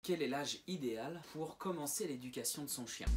Quel est l'âge idéal pour commencer l'éducation de son chien?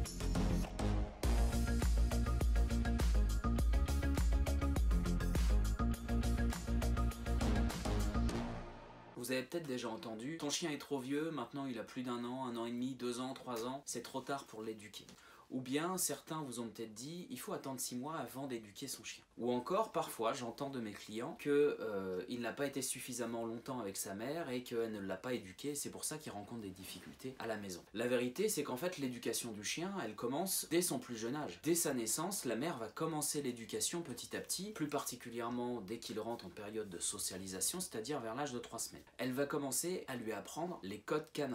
Vous avez peut-être déjà entendu, ton chien est trop vieux, maintenant il a plus d'1 an, 1 an et demi, 2 ans, 3 ans, c'est trop tard pour l'éduquer. Ou bien certains vous ont peut-être dit, il faut attendre 6 mois avant d'éduquer son chien. Ou encore, parfois, j'entends de mes clients qu'il n'a pas été suffisamment longtemps avec sa mère et qu'elle ne l'a pas éduqué, c'est pour ça qu'il rencontre des difficultés à la maison. La vérité, c'est qu'en fait, l'éducation du chien, elle commence dès son plus jeune âge. Dès sa naissance, la mère va commencer l'éducation petit à petit, plus particulièrement dès qu'il rentre en période de socialisation, c'est-à-dire vers l'âge de 3 semaines. Elle va commencer à lui apprendre les codes canins.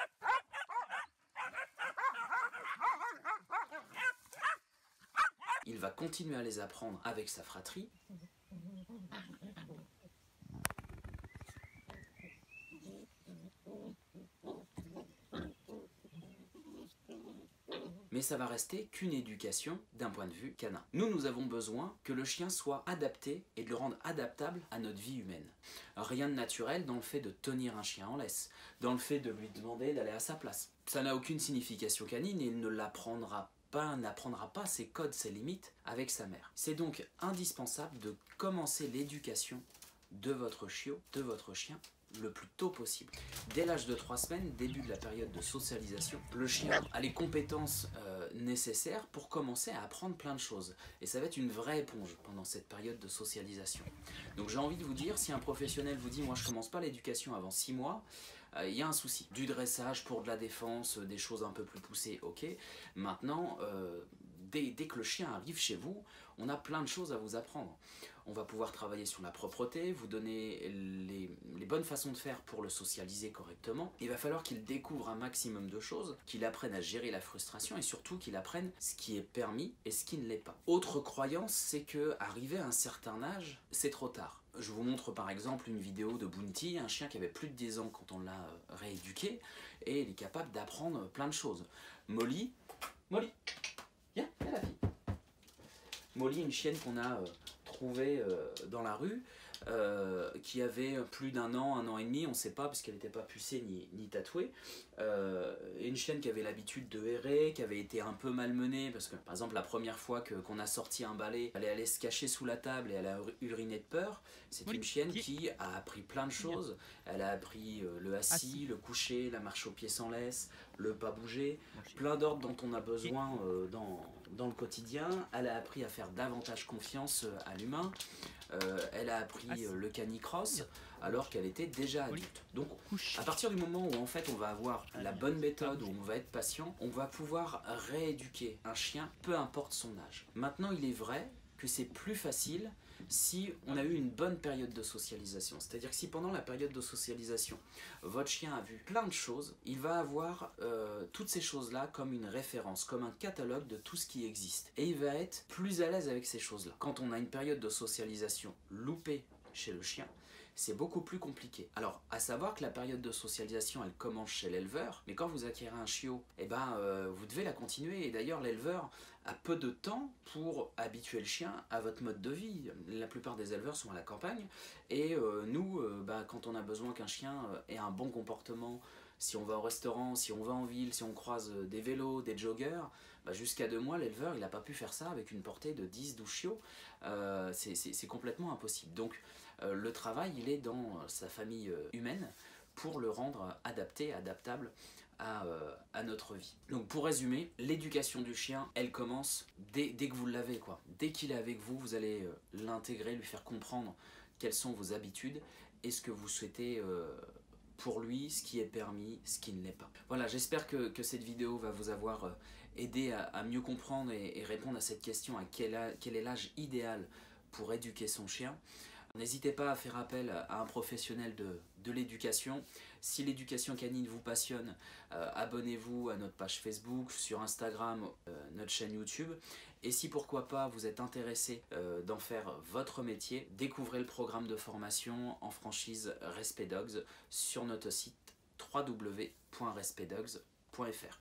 Il va continuer à les apprendre avec sa fratrie. Mais ça va rester qu'une éducation d'un point de vue canin. Nous avons besoin que le chien soit adapté et de le rendre adaptable à notre vie humaine. Rien de naturel dans le fait de tenir un chien en laisse, dans le fait de lui demander d'aller à sa place. Ça n'a aucune signification canine et il ne n'apprendra pas ses codes, ses limites avec sa mère. C'est donc indispensable de commencer l'éducation de votre chiot, de votre chien, le plus tôt possible. Dès l'âge de 3 semaines, début de la période de socialisation, le chien a les compétences nécessaires pour commencer à apprendre plein de choses. Et ça va être une vraie éponge pendant cette période de socialisation. Donc j'ai envie de vous dire, si un professionnel vous dit « moi je commence pas l'éducation avant 6 mois », il y a un souci. Du dressage pour de la défense, des choses un peu plus poussées, ok. Maintenant, dès que le chien arrive chez vous, on a plein de choses à vous apprendre. On va pouvoir travailler sur la propreté, vous donner les bonnes façons de faire pour le socialiser correctement. Il va falloir qu'il découvre un maximum de choses, qu'il apprenne à gérer la frustration et surtout qu'il apprenne ce qui est permis et ce qui ne l'est pas. Autre croyance, c'est que arrivé à un certain âge, c'est trop tard. Je vous montre par exemple une vidéo de Bounty, un chien qui avait plus de 10 ans quand on l'a rééduqué, et il est capable d'apprendre plein de choses. Molly, viens la fille. Molly, une chienne qu'on a trouvée dans la rue, qui avait plus d'1 an, 1 an et demi, on ne sait pas parce qu'elle n'était pas pucée ni tatouée. Une chienne qui avait l'habitude de errer, qui avait été un peu malmenée parce que par exemple la première fois qu'on a sorti un balai, elle allait se cacher sous la table et elle a uriné de peur. C'est une chienne qui a appris plein de choses. Elle a appris le assis, le coucher, la marche au pied sans laisse, le pas bouger, plein d'ordres dont on a besoin dans le quotidien. Elle a appris à faire davantage confiance à l'humain. Elle a appris le canicross alors qu'elle était déjà adulte. Donc à partir du moment où en fait on va avoir la bonne méthode, où on va être patient, on va pouvoir rééduquer un chien, peu importe son âge. Maintenant il est vrai que c'est plus facile si on a eu une bonne période de socialisation. C'est-à-dire que si pendant la période de socialisation, votre chien a vu plein de choses, il va avoir toutes ces choses-là comme une référence, comme un catalogue de tout ce qui existe. Et il va être plus à l'aise avec ces choses-là. Quand on a une période de socialisation loupée chez le chien, c'est beaucoup plus compliqué. Alors, à savoir que la période de socialisation, elle commence chez l'éleveur, mais quand vous acquérez un chiot, eh ben, vous devez la continuer. Et d'ailleurs, l'éleveur a peu de temps pour habituer le chien à votre mode de vie. La plupart des éleveurs sont à la campagne, et nous, quand on a besoin qu'un chien ait un bon comportement, si on va au restaurant, si on va en ville, si on croise des vélos, des joggers, jusqu'à 2 mois, l'éleveur, il n'a pas pu faire ça avec une portée de 10-12 chiots. C'est complètement impossible. Donc, le travail, il est dans sa famille humaine pour le rendre adapté, adaptable à notre vie. Donc, pour résumer, l'éducation du chien, elle commence dès que vous l'avez, quoi. Dès qu'il est avec vous, vous allez l'intégrer, lui faire comprendre quelles sont vos habitudes et ce que vous souhaitez pour lui, ce qui est permis, ce qui ne l'est pas. Voilà, j'espère que cette vidéo va vous avoir aidé à mieux comprendre et répondre à cette question, à quel est l'âge idéal pour éduquer son chien. N'hésitez pas à faire appel à un professionnel de l'éducation. Si l'éducation canine vous passionne, abonnez-vous à notre page Facebook, sur Instagram, notre chaîne YouTube. Et si pourquoi pas vous êtes intéressé d'en faire votre métier, découvrez le programme de formation en franchise Respect Dogs sur notre site www.respectdogs.fr.